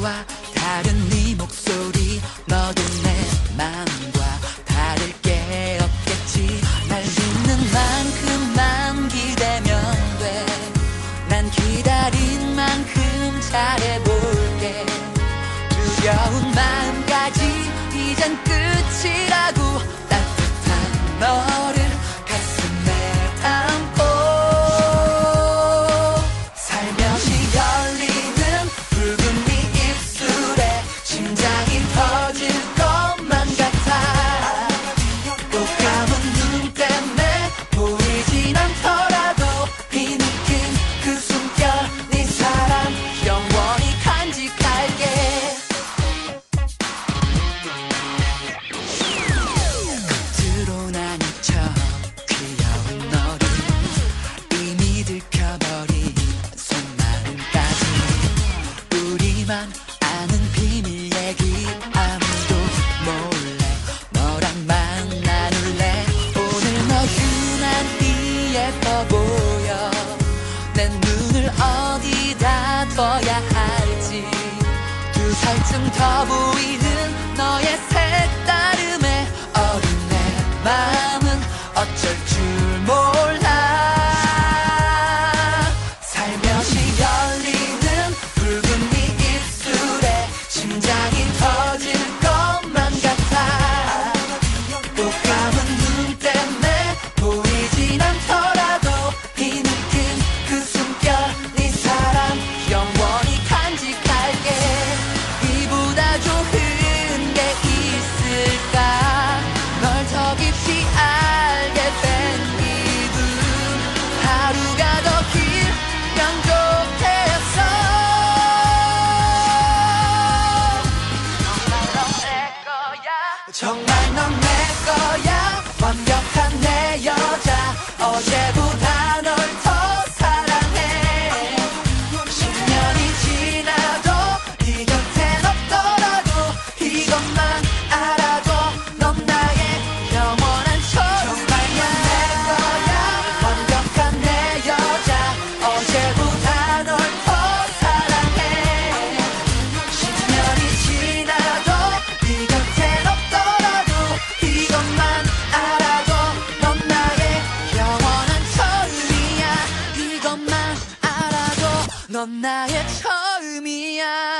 나와 다른 네 목소리 너도 내 마음과 다를 게 없겠지. 날 믿는 만큼만 기대면 돼. 난 기다린 만큼 잘해볼게. 두려운 마음까지 이젠 끝이라고. 따뜻한 너를 가슴에 담고 살며시 열리는 붉은 네 입술에 심장이 터질 것만 같아. 또 감은 눈 때문에 보이진 않더라도 이 느낌 그 숨결 네 사랑 영원히 간직할게. 드러나는 척 귀여운 너를 이미 들켜버린 속마음까지 우리만 아는 비밀 얘기 아무도 몰래 너랑만 나눌래. 오늘 너 유난히 예뻐 보여. 내 눈을 어디다 둬야 할지. 두 살쯤 더 보이는 너의 색다름에 어린 내 마음은 어쩔 줄 몰라. 살며시 열리는 붉은 네 입술에 심장이 터질 것만 같아. 또 감은 눈 때문에 보이진 않더라도 이 느낌 그 숨결 네 사랑 영원히 간직할게. 이보다 좋은 게 있을까. 널 더 깊이 알게 된 기분. 하루가 더 길면 좋겠어. 정말 넌 내 거야. 완벽한 내 여자. 어제보다 널 더 사랑해. 10년이 지나도 네 곁엔 없더라도 이것만 알아줘. 넌 나의 영원한 처. 정말 넌 내 거야. 완벽한 내 여자. 어제보다 널 더 사랑해. 10년이 지나도 네 곁엔 없더라도 이것만 알아줘. 넌 나의 영원한 처음이야. 이것만 알아줘. 넌 나의 처음이야.